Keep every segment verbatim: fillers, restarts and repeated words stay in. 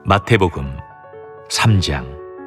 마태복음 삼 장.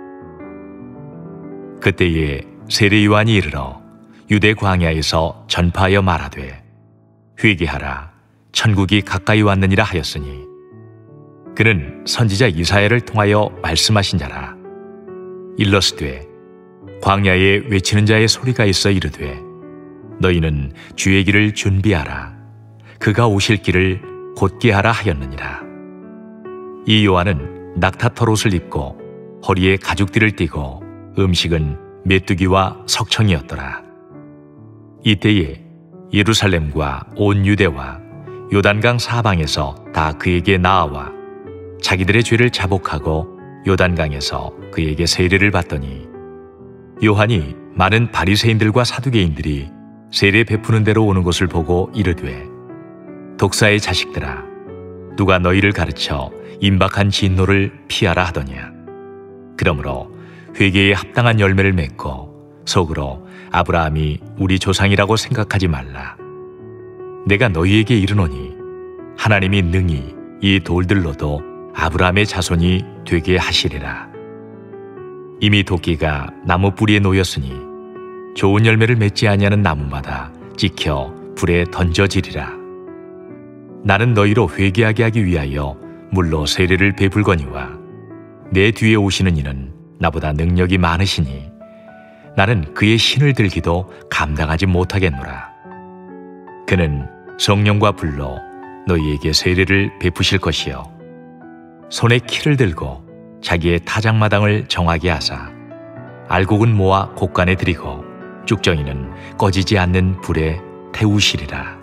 그때에 세례 요한이 이르러 유대 광야에서 전파하여 말하되 회개하라 천국이 가까이 왔느니라 하였으니 그는 선지자 이사야를 통하여 말씀하신 자라. 일러스되 광야에 외치는 자의 소리가 있어 이르되 너희는 주의 길을 준비하라 그가 오실 길을 곧게 하라 하였느니라. 이 요한은 낙타털 옷을 입고 허리에 가죽띠를 띠고 음식은 메뚜기와 석청이었더라. 이때에 예루살렘과 온 유대와 요단강 사방에서 다 그에게 나아와 자기들의 죄를 자복하고 요단강에서 그에게 세례를 받더니 요한이 많은 바리새인들과 사두개인들이 세례 베푸는 데로 오는 것을 보고 이르되 독사의 자식들아 누가 너희를 가르쳐 임박한 진노를 피하라 하더냐. 그러므로 회개에 합당한 열매를 맺고 속으로 아브라함이 우리 조상이라고 생각하지 말라. 내가 너희에게 이르노니 하나님이 능히 이 돌들로도 아브라함의 자손이 되게 하시리라. 이미 도끼가 나무 뿌리에 놓였으니 좋은 열매를 맺지 아니하는 나무마다 찍혀 불에 던져지리라. 나는 너희로 회개하게 하기 위하여 물로 세례를 베풀거니와 내 뒤에 오시는 이는 나보다 능력이 많으시니 나는 그의 신을 들기도 감당하지 못하겠노라. 그는 성령과 불로 너희에게 세례를 베푸실 것이요 손에 키를 들고 자기의 타작마당을 정하게 하사 알곡은 모아 곡간에 들이고 쭉정이는 꺼지지 않는 불에 태우시리라.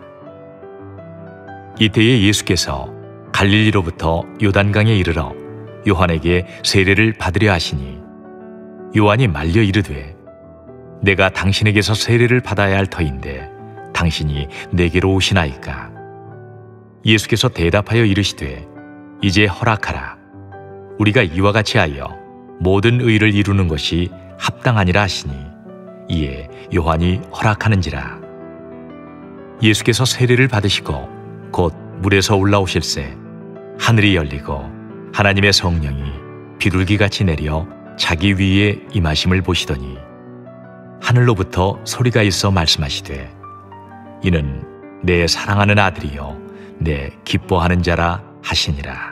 이때에 예수께서 갈릴리로부터 요단강에 이르러 요한에게 세례를 받으려 하시니 요한이 말려 이르되 내가 당신에게서 세례를 받아야 할 터인데 당신이 내게로 오시나이까. 예수께서 대답하여 이르시되 이제 허락하라. 우리가 이와 같이 하여 모든 의를 이루는 것이 합당하니라 하시니 이에 요한이 허락하는지라. 예수께서 세례를 받으시고 곧 물에서 올라오실새 하늘이 열리고 하나님의 성령이 비둘기같이 내려 자기 위에 임하심을 보시더니 하늘로부터 소리가 있어 말씀하시되 이는 내 사랑하는 아들이요 내 기뻐하는 자라 하시니라.